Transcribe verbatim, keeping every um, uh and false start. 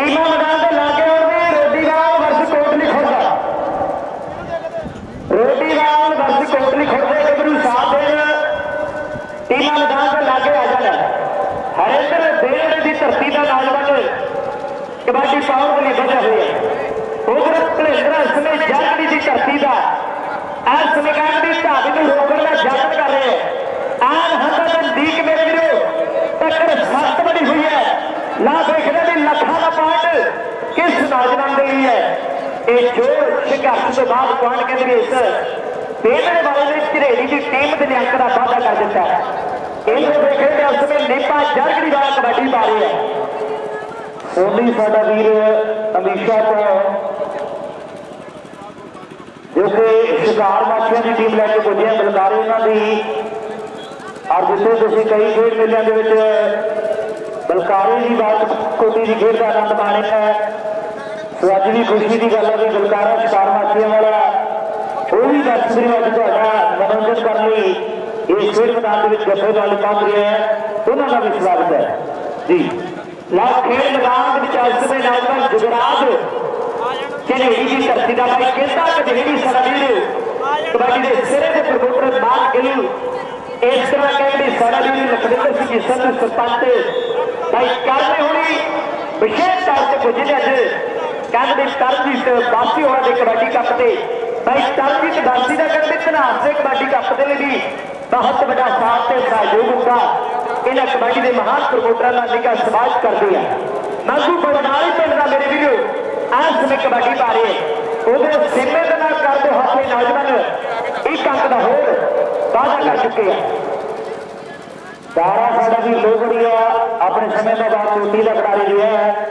टीमा मैदान से लागे और रोटीवाल वर्ष कोटली खुर्द रोटीवाल वर्ष कोटली खुर्द गबरू साथ देन टीमा मैदान से लागे आ जाना हरिंदर देवड़े की धरती का नौजवान कबड्डी पाउन के लिए बचा हुआ है उधर भलेंद्रा इसमें जगड़ी की धरती का आज समीकरण की ढाबी को रोकने का यत्न कर रहे हैं आज हंसा नजदीक मेरे वीरों टक्कर सख्त बनी हुई है ना देखने भी लखा का पॉइंट किस नौजवान के लिए है ये जोर संघर्ष के बाद पॉइंट के इस पेमने वाले ने झरेड़ी की टीम के अंक का वाधा कर दिता है इन्हें देखने उसमें नीपा जरगड़ी वाला कबड्डी पा रही है ओली साडा वीर अमीशा तो जो कि शिकार माछियों की टीम लैके पुजे बलकारे उन्होंने और जिसे तुम कई खेल मेलों के बलकारे की बात कोटी की खेल का आनंद माने है तो अज भी खुशी की गल है कि बलकारा शिकार माछियों वाला वो भी दर्शक मनोरंजन करने इस खेल मैदान के जफे वाले पहुंच रहे हैं उन्होंने भी स्वागत है जी ला खेल मैदान में नौजवान जुगराज झनेड़ी की धरती का भाई कहता कदेड़ी सरावीर कबड्डी के सिरे के प्रमोटर बाल गिल इस तरह कहते सरावीर लखविंदर सिंह जी संत सरपंच भाई करने होनी विशेष तौर से पुजे अज कहते तरजीत बासी होने के कबड्डी कप से भाई तरजीत बासी का कहते इतिहास से कबड्डी कप के लिए भी बहुत बड़ा साथ से सहयोग होगा इन्हें कबड्डी के महान प्रमोटर का निका समाज करती है मागू बड़नाली पिंड का मेरे वीडियो आज समय कबड्डी पा रहे हैं उधर सीमे के नाल करते हाथे नौजवान एक अंक का होर वादा कर चुके हैं सारा साडा भी लोग अपने समय का बाद चोटी का खिलाड़ी जो है